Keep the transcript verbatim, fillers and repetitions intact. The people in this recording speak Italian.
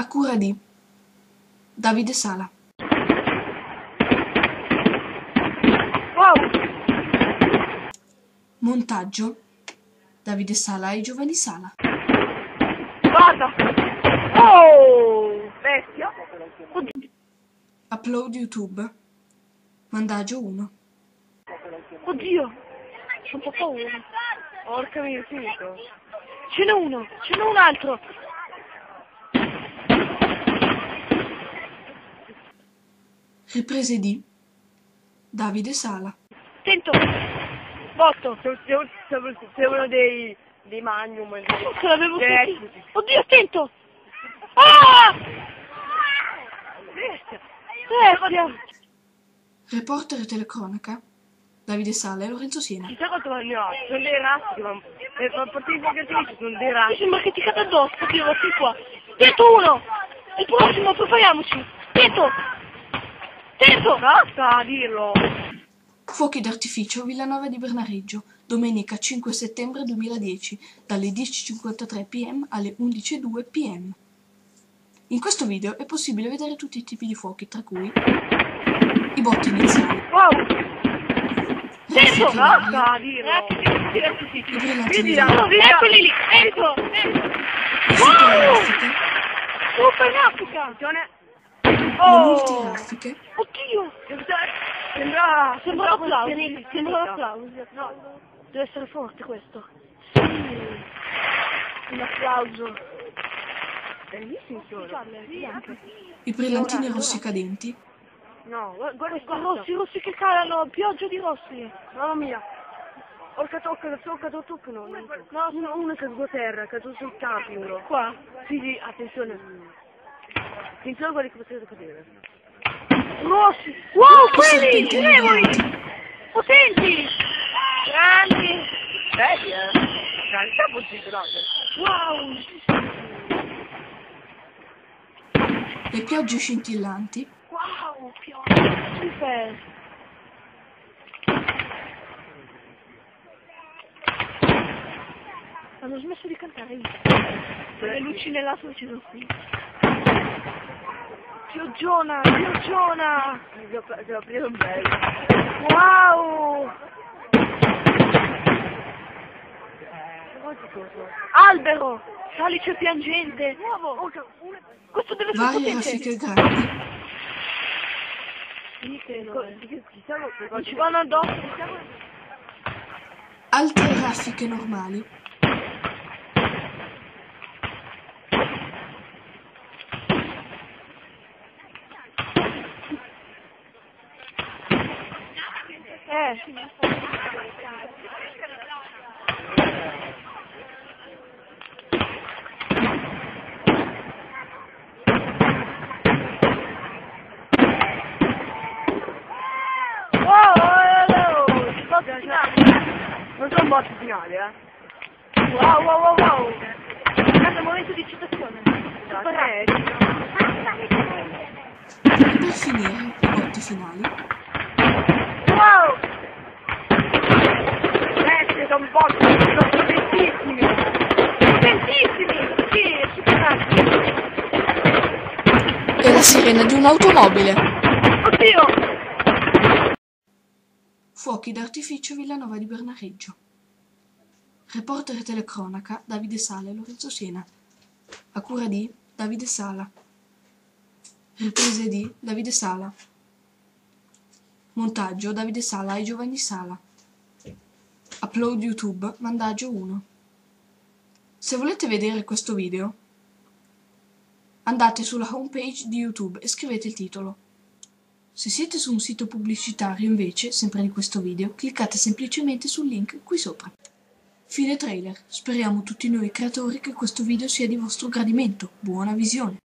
cura di Davide Sala. Wow! Montaggio Davide Sala e Giovanni Sala. Guarda! Oh! Bestia! Oddio! Upload YouTube Montaggio uno. Oddio! Ho un po' paura. Porca mia, finito. Ce n'è uno! Ce n'è un altro! Riprese di Davide Sala. Attento! Botto! Sei uno dei, dei Magnum. Ce l'avevo Eh, sentito. Oddio, attento! Ah! Bestia! Bestia! Reporter e telecronaca Davide Sala e Lorenzo Siena. Chissà quanto ne ho? Sono dei razzi, ma per partire investigatrici sono dei Mi razzi. sembra che ti cade addosso, io vado fin qua. Attento uno! Il prossimo, prepariamoci! Attento! Attento! Basta a dirlo! Fuochi d'artificio Villanova di Bernareggio, domenica cinque settembre duemiladieci, dalle dieci e cinquantatré p m alle undici e due p m. In questo video è possibile vedere tutti i tipi di fuochi, tra cui i botti iniziali, Wow! raffiche in Basta aria, a dirlo! i brillanti Vedi di là, aria, via! Eccoli lì! Ecco! le super raffiche, Super raffica! Attenzione! le Oh! multiraffiche, Oddio! Sembra... Sembra un applauso! Sembra un applauso! No, Deve essere forte questo! Sì! Un applauso! bellissimo solo. i brillantini rossicadenti, No, guarda, guarda Questi qua. rossi, rossi che calano! Pioggia di rossi! Mamma mia. Orca tocca, tocca, tocca, tocca, no. No, uno, uno è caduto a terra, è caduto sul campo uno. Qua! Sì, sì, attenzione. Attenzione a quelli che potete cadere. Rossi! Wow, i quelli! serpenti Levoli! annuvolanti, Potenti! Grandi! Vedi, eh? Realtà posizionate. Wow! le piogge scintillanti, Wow! Pioggia! Super! Hanno smesso di cantare, hai visto? Le luci nell'asso ci sono qui. Pioggiona! Pioggiona! Ti ho preso un bello. Wow! Albero! Salice piangente! Questo deve essere varie potente! raffiche grandi, Non ci vanno addosso! altre raffiche normali, Eh! Non sono botte finali, eh. Wow, wow, wow, wow! Grande momento di citazione! Super e per finire i botti finali, Wow! Questi sono botte, sono potentissimi. Potentissimi! Sì, superati! e la sirena di un'automobile. Oddio! Fuochi d'artificio Villanova di Bernareggio. Reporter e telecronaca Davide Sala e Lorenzo Siena. A cura di Davide Sala. Riprese di Davide Sala. Montaggio Davide Sala e Giovanni Sala. Upload YouTube Montaggio uno. Se volete vedere questo video, andate sulla homepage di YouTube e scrivete il titolo. Se siete su un sito pubblicitario invece, sempre di questo video, cliccate semplicemente sul link qui sopra. Fine trailer. Speriamo tutti noi creatori che questo video sia di vostro gradimento. Buona visione!